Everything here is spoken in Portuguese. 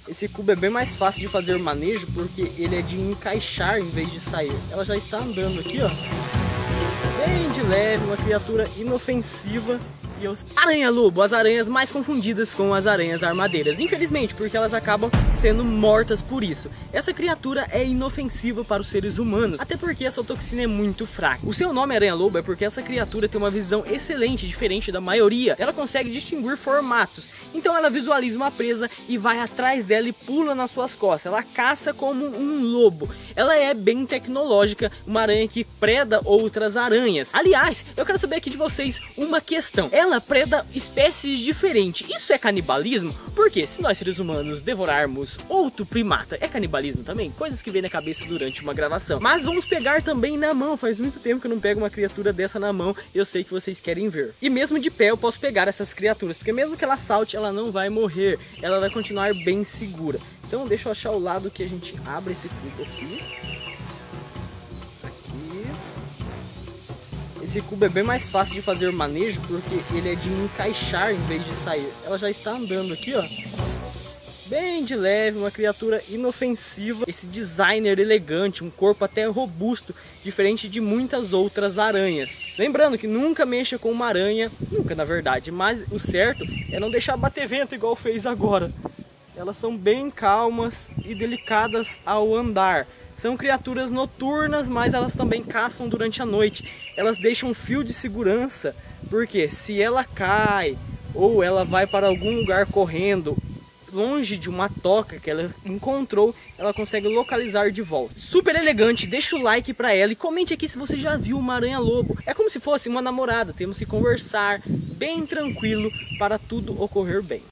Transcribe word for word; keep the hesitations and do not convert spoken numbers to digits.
Esse cubo é bem mais fácil de fazer o manejo porque ele é de encaixar em vez de sair. Ela já está andando aqui, ó, bem de leve, uma criatura inofensiva. E os aranha-lobo, as aranhas mais confundidas com as aranhas armadeiras, infelizmente, porque elas acabam sendo mortas por isso. Essa criatura é inofensiva para os seres humanos, até porque a sua toxina é muito fraca. O seu nome aranha-lobo é porque essa criatura tem uma visão excelente, diferente da maioria. Ela consegue distinguir formatos, então ela visualiza uma presa e vai atrás dela e pula nas suas costas. Ela caça como um lobo. Ela é bem tecnológica, uma aranha que preda outras aranhas. Aliás, eu quero saber aqui de vocês uma questão. Ela preda espécies diferentes. Isso é canibalismo? Porque se nós seres humanos devorarmos outro primata, é canibalismo também? Coisas que vem na cabeça durante uma gravação. Mas vamos pegar também na mão. Faz muito tempo que eu não pego uma criatura dessa na mão. Eu sei que vocês querem ver. E mesmo de pé eu posso pegar essas criaturas, porque mesmo que ela salte, ela não vai morrer. Ela vai continuar bem segura. Então deixa eu achar o lado que a gente abre esse cubo aqui. Esse cubo é bem mais fácil de fazer o manejo porque ele é de encaixar em vez de sair. Ela já está andando aqui, ó, bem de leve, uma criatura inofensiva. Esse designer elegante, um corpo até robusto, diferente de muitas outras aranhas. Lembrando que nunca mexa com uma aranha, nunca na verdade, mas o certo é não deixar bater vento igual fez agora. Elas são bem calmas e delicadas ao andar. São criaturas noturnas, mas elas também caçam durante a noite. Elas deixam um fio de segurança, porque se ela cai ou ela vai para algum lugar correndo longe de uma toca que ela encontrou, ela consegue localizar de volta. Super elegante, deixa o like pra ela e comente aqui se você já viu uma aranha-lobo. É como se fosse uma namorada, temos que conversar bem tranquilo para tudo ocorrer bem.